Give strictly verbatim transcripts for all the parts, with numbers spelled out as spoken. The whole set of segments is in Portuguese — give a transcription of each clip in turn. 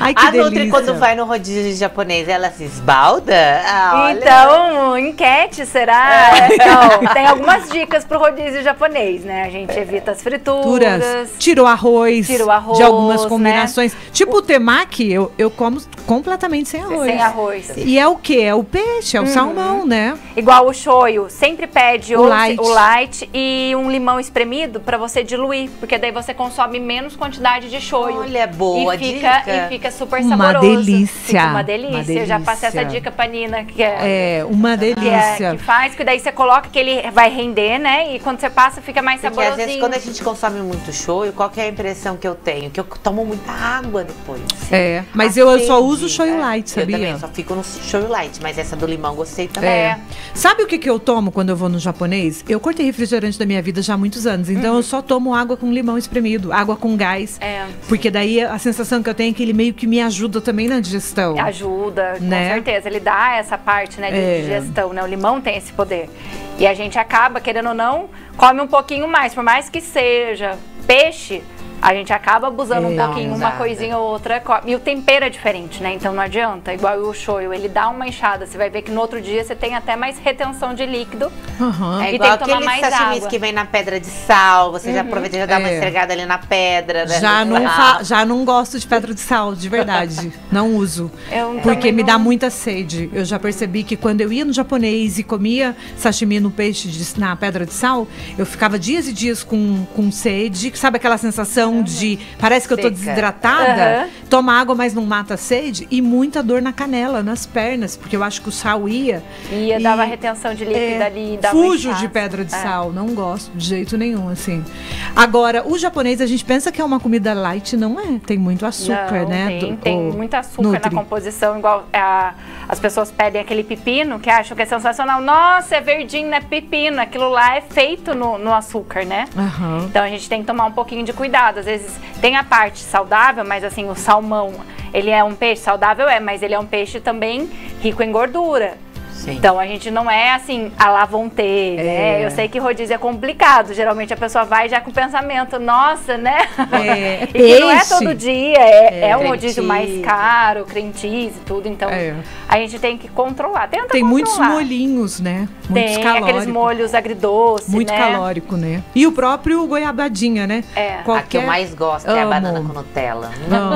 Ai, que a delícia. Nutri, quando vai no rodízio japonês, ela se esbalda? Ah, olha. Então, enquete, será? É. Não, tem algumas dicas pro rodízio japonês, né? A gente evita as frituras. Tira o arroz. Tira o arroz, de algumas combinações. né? Tipo o temaki, eu, eu como completamente sem arroz. Sem arroz. E é o quê? É o peixe, é o uhum. salmão, né? Igual o shoyu, sempre pede o, ou light. o light e um limão espremido pra você diluir, porque daí você consome menos quantidade de shoyu. Olha, boa e fica, dica. E fica super uma saboroso. Delícia. Fica uma delícia. Uma delícia. Eu já passei essa dica pra Nina, que é... É, uma delícia. Que, é, que faz, que daí você coloca que ele vai render, né? E quando você passa, fica mais porque saborosinho. Às vezes, quando a gente consome muito shoyu, qual que é a impressão que eu tenho? Que eu tomo muita água depois. É, mas assim, eu, eu só uso shoyu light, sabia? Eu também só fico no shoyu light, mas essa do limão gostei também. É. Sabe o que, que eu tomo quando eu vou no japonês? Eu cortei refrigerante da minha vida já há muitos anos, então uhum. eu só tomo água com limão espremido, água com gás. É. Porque daí a sensação que eu tenho é que ele meio que me ajuda também na digestão. Ajuda, né? Com certeza. Ele dá essa parte, né, de é. digestão, né? O limão tem esse poder. E a gente acaba, querendo ou não, come um pouquinho mais. Por mais que seja peixe, a gente acaba abusando é, um pouquinho, não, uma coisinha ou outra. E o tempero é diferente, né? Então não adianta. Igual o shoyu, ele dá uma enxada. Você vai ver que no outro dia você tem até mais retenção de líquido. Uhum. E é igual tem que tomar aqueles mais sashimis água. Que vem na pedra de sal. Você uhum. já aproveita e já dá uma é. esfregada ali na pedra. Né? Já, não fa já não gosto de pedra de sal, de verdade. Não uso. Eu porque me não... dá muita sede. Eu já percebi que quando eu ia no japonês e comia sashimi no peixe de, na pedra de sal, eu ficava dias e dias com, com sede. Sabe aquela sensação uhum. de... Parece que eu tô desidratada, uhum. toma água, mas não mata a sede, e muita dor na canela, nas pernas, porque eu acho que o sal ia. Ia, e dava retenção de líquido é, ali, dava fujo inchaço. de pedra de é. sal, não gosto de jeito nenhum, assim. Agora, o japonês, a gente pensa que é uma comida light, não é? Tem muito açúcar, não, né? Tem, do, tem o, muito açúcar Nutri. Na composição, igual a, as pessoas pedem aquele pepino, que acham que é sensacional. Nossa, é verdinho, né? Pepino. Aquilo lá é feito no, no açúcar, né? Uhum. Então a gente tem que tomar um pouquinho de cuidado. Às vezes tem a parte saudável, mas assim, o salmão, ele é um peixe saudável, é, mas ele é um peixe também rico em gordura. Sim. Então a gente não é assim, à la vontade, é. né? Eu sei que rodízio é complicado, geralmente a pessoa vai já com o pensamento, nossa, né? É, é e que não é todo dia, é, é, é um rodízio mais caro, cream cheese e tudo, então é. a gente tem que controlar, tenta Tem controlar. muitos molhinhos, né? Muitos tem calóricos. Aqueles molhos agridoces, muito né? calórico, né? E o próprio goiabadinha, né? É. Qualquer... A que eu mais gosto Amo. É a banana com Nutella.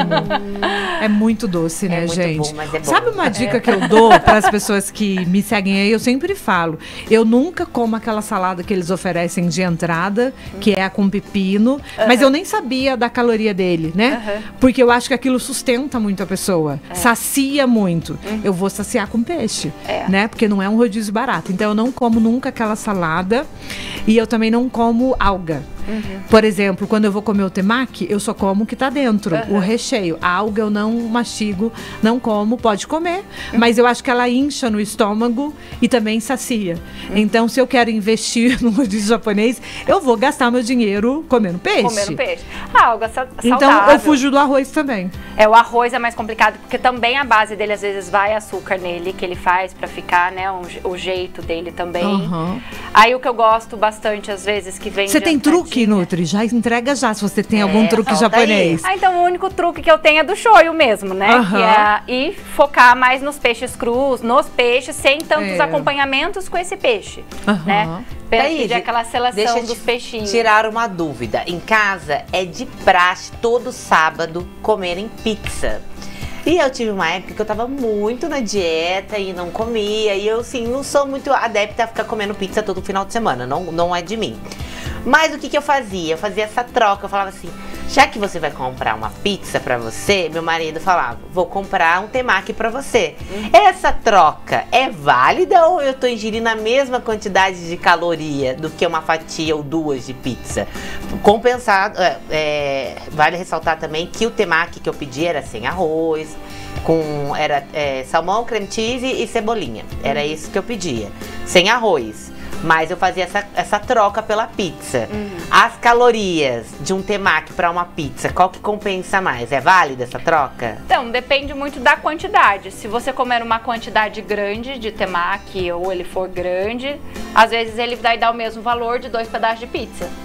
Amo. É muito doce, né, é gente? Muito bom, mas é bom. Sabe uma dica é. que eu dou para as pessoas que me seguem aí? Eu sempre falo, eu nunca como aquela salada que eles oferecem de entrada, que é a com pepino, uhum. mas eu nem sabia da caloria dele, né? Uhum. Porque eu acho que aquilo sustenta muito a pessoa, é. sacia muito. Uhum. Eu vou saciar com peixe, é. né? Porque não é um rodízio barato. Então eu não como nunca aquela salada e eu também não como alga. Uhum. Por exemplo, quando eu vou comer o temaki, eu só como o que tá dentro, uhum. o recheio. A alga eu não mastigo, não como, pode comer, uhum. mas eu acho que ela incha no estômago e também sacia. Uhum. Então, se eu quero investir no rodízio japonês, eu vou gastar meu dinheiro comendo peixe. Comendo peixe. A alga saudável. Então, eu fujo do arroz também. É, o arroz é mais complicado, porque também a base dele, às vezes, vai açúcar nele, que ele faz pra ficar, né, um, o jeito dele também. Uhum. Aí, o que eu gosto bastante, às vezes, que vem... Você tem truque, Nutri? Já entrega já, se você tem é, algum truque japonês. Ah, então o único truque que eu tenho é do shoyu mesmo, né? Uhum. Que é, e focar mais nos peixes crus, nos peixes, sem tantos é. acompanhamentos com esse peixe, uhum. né? Pedir aquela seleção deixa dos de peixinhos. Tirar uma dúvida. Em casa é de praxe todo sábado comerem pizza. E eu tive uma época que eu tava muito na dieta e não comia. E eu, assim, não sou muito adepta a ficar comendo pizza todo final de semana. Não, não é de mim. Mas o que que eu fazia? Eu fazia essa troca. Eu falava assim, já que você vai comprar uma pizza pra você, meu marido falava, vou comprar um temaki pra você. Uhum. Essa troca é válida ou eu tô ingerindo a mesma quantidade de caloria do que uma fatia ou duas de pizza? Compensado, é, é, vale ressaltar também que o temaki que eu pedi era sem arroz, com era é, salmão, creme cheese e cebolinha. Era uhum. isso que eu pedia, sem arroz. Mas eu fazia essa, essa troca pela pizza. Uhum. As calorias de um temaki para uma pizza, qual que compensa mais? É válida essa troca? Então, depende muito da quantidade. Se você comer uma quantidade grande de temaki ou ele for grande, às vezes ele vai dar o mesmo valor de dois pedaços de pizza.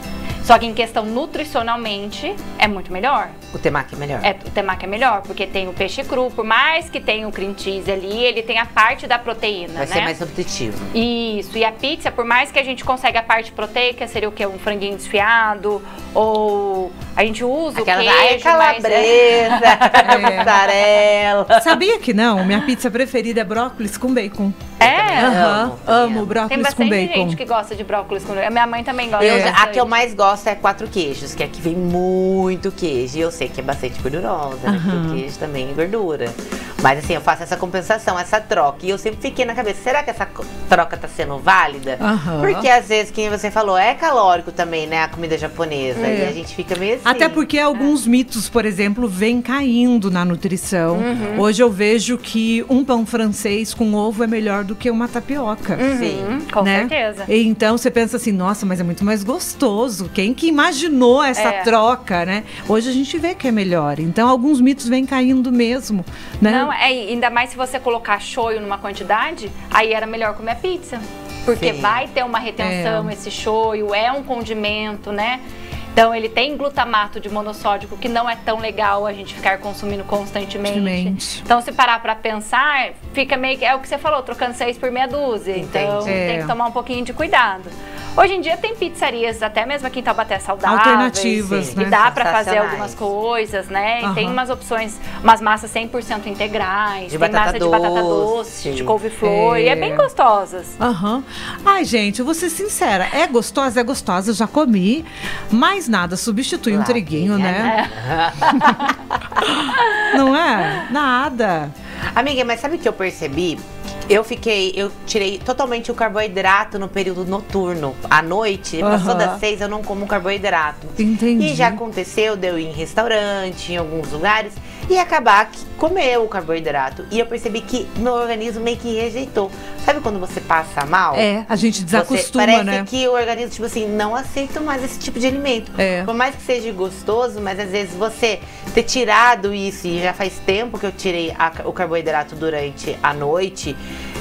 Só que em questão nutricionalmente, é muito melhor. O temaki é melhor. É, o temaki é melhor, porque tem o peixe cru, por mais que tenha o cream cheese ali, ele tem a parte da proteína, Vai né? ser mais nutritivo. Isso, e a pizza, por mais que a gente consiga a parte proteica, seria o quê? Um franguinho desfiado, ou a gente usa Aquela o queijo, ai, calabresa, mas... é. mussarela. Sabia que não? Minha pizza preferida é brócolis com bacon. É? Aham, amo, amo Tem brócolis com bastante bacon. gente que gosta de brócolis com bacon. Minha mãe também gosta. Eu, já- bastante. a que eu mais gosto é quatro queijos, que aqui vem muito queijo. E eu sei que é bastante gordurosa, né? Aham. Porque o queijo também é gordura. Mas assim, eu faço essa compensação, essa troca. E eu sempre fiquei na cabeça, será que essa co- troca tá sendo válida? Aham. Porque às vezes, quem você falou, é calórico também, né? A comida japonesa. É. E a gente fica meio assim. Até porque alguns mitos, por exemplo, vêm caindo na nutrição. Uhum. Hoje eu vejo que um pão francês com ovo é melhor do que uma tapioca. Sim. Uhum, com né? certeza. E então você pensa assim, nossa, mas é muito mais gostoso. Quem que imaginou essa É. troca, né? Hoje a gente vê que é melhor. Então alguns mitos vêm caindo mesmo, né? Não, é, ainda mais se você colocar shoyu numa quantidade, aí era melhor comer a pizza. Porque Sim. vai ter uma retenção É. esse shoyu, é um condimento, né? Então ele tem glutamato de monossódico, que não é tão legal a gente ficar consumindo constantemente. Constantemente. Então se parar pra pensar, fica meio que, é o que você falou, trocando seis por meia dúzia. Então Entendi. É. tem que tomar um pouquinho de cuidado. Hoje em dia tem pizzarias, até mesmo aqui em Taubaté, saudáveis. Alternativas, sim. né? E dá pra fazer Sensacionais. algumas coisas, né? E tem Aham. umas opções, umas massas cem por cento integrais, De tem batata massa de batata doce. doce, de couve-flor, e É. é bem gostosas. Aham. Ai, gente, eu vou ser sincera. É gostosa, é gostosa, eu já comi. Mas nada substitui um Lá, triguinho, quem é, né? Não é? Nada. Amiga, mas sabe o que eu percebi? Eu fiquei, eu tirei totalmente o carboidrato no período noturno. À noite, passou Aham. das seis, eu não como carboidrato. Entendi. E já aconteceu de eu ir em restaurante, em alguns lugares, e acabar que comer o carboidrato. E eu percebi que meu organismo meio que rejeitou. Sabe quando você passa mal? É, a gente Você- desacostuma, parece né? que o organismo, tipo assim, não aceita mais esse tipo de alimento. É. Por mais que seja gostoso, mas às vezes você ter tirado isso, e já faz tempo que eu tirei a- o carboidrato durante a noite,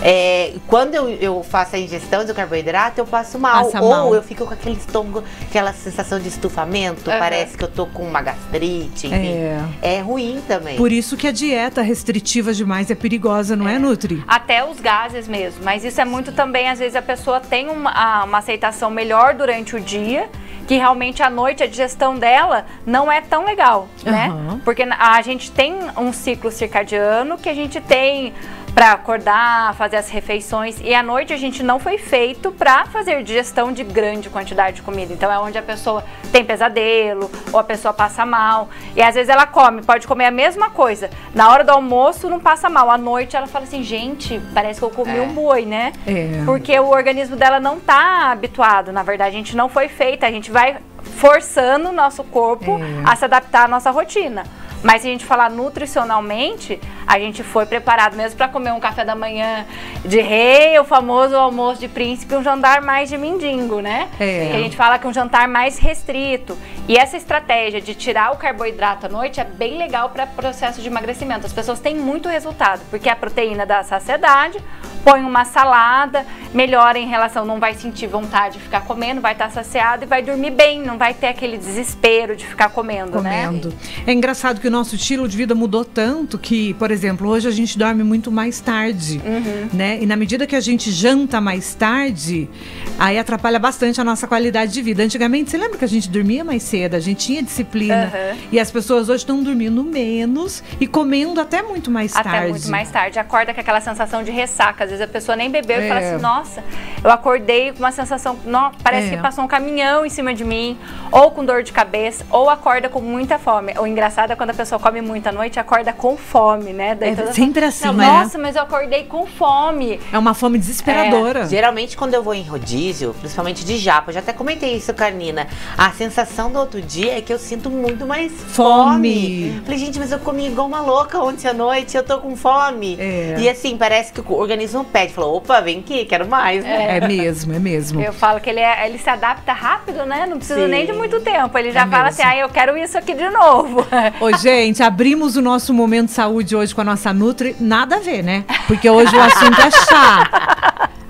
é, quando eu, eu faço a ingestão do carboidrato, eu passo mal. Passa Ou mal. eu fico com aquele estômago, aquela sensação de estufamento, Aham. parece que eu tô com uma gastrite, enfim. É. É, ruim também. Por isso que a dieta restritiva demais é perigosa, não é, Nutri? Até os gases mesmo. Mas isso é muito também, às vezes a pessoa tem uma, a- uma aceitação melhor durante o dia, que realmente à noite a digestão dela não é tão legal, né? Aham. Porque a gente tem um ciclo circadiano que a gente tem para acordar, fazer as refeições, e à noite a gente não foi feito para fazer digestão de grande quantidade de comida. Então é onde a pessoa tem pesadelo, ou a pessoa passa mal. E às vezes ela come, pode comer a mesma coisa. Na hora do almoço não passa mal. À noite ela fala assim, gente, parece que eu comi É. um boi, né? É. Porque o organismo dela não tá habituado, na verdade, a gente não foi feita, a gente vai forçando o nosso corpo É. a se adaptar à nossa rotina. Mas se a gente falar nutricionalmente, a gente foi preparado mesmo para comer um café da manhã de rei, o famoso almoço de príncipe, um jantar mais de mendigo, né? É. Que a gente fala que é um jantar mais restrito. E essa estratégia de tirar o carboidrato à noite é bem legal para processo de emagrecimento. As pessoas têm muito resultado, porque a proteína dá saciedade, põe uma salada, melhora em relação, não vai sentir vontade de ficar comendo, vai estar saciado e vai dormir bem, não vai ter aquele desespero de ficar comendo, né? Comendo. É engraçado que o nosso estilo de vida mudou tanto que, por exemplo, hoje a gente dorme muito mais tarde, Uhum. né? E na medida que a gente janta mais tarde, aí atrapalha bastante a nossa qualidade de vida. Antigamente, você lembra que a gente dormia mais cedo, a gente tinha disciplina, Uhum. e as pessoas hoje estão dormindo menos e comendo até muito mais Até tarde. muito mais tarde. Acorda com aquela sensação de ressaca. Às vezes a pessoa nem bebeu É. e fala assim, nossa, eu acordei com uma sensação, não, parece É. que passou um caminhão em cima de mim, ou com dor de cabeça, ou acorda com muita fome. O engraçado é quando a pessoa come muito à noite, acorda com fome, né? Daí É toda sempre fala, assim, "Não, né? Nossa, mas eu acordei com fome." É uma fome desesperadora. Geralmente, quando eu vou em rodízio, principalmente de japa, eu já até comentei isso com a Nina, a sensação do outro dia é que eu sinto muito mais Fome. fome. Falei, gente, mas eu comi igual uma louca ontem à noite, eu tô com fome. É. E assim, parece que o organismo pede, falou, opa, vem aqui, quero mais, né? É mesmo, é mesmo. Eu falo que ele, é- ele se adapta rápido, né? Não precisa Sim. nem de muito tempo. Ele já É fala mesmo. assim, ah, eu quero isso aqui de novo. Ô, gente, abrimos o nosso Momento Saúde hoje com a nossa Nutri. Nada a ver, né? Porque hoje o assunto é chá.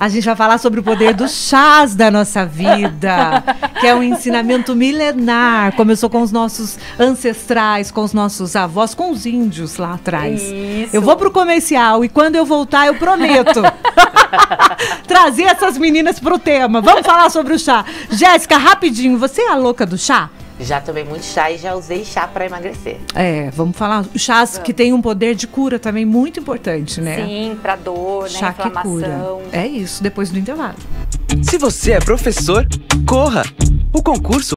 A gente vai falar sobre o poder dos chás da nossa vida, que é um ensinamento milenar. Começou com os nossos ancestrais, com os nossos avós, com os índios lá atrás. Isso. Eu vou pro comercial e quando eu voltar eu prometo trazer essas meninas pro tema. Vamos falar sobre o chá. Jéssica, rapidinho, você é a louca do chá? Já tomei muito chá e já usei chá para emagrecer. É, vamos falar. Chás que tem um poder de cura também muito importante, né? Sim, para dor, chá né? Inflamação. Que cura. É isso, depois do intervalo. Se você é professor, corra! O concurso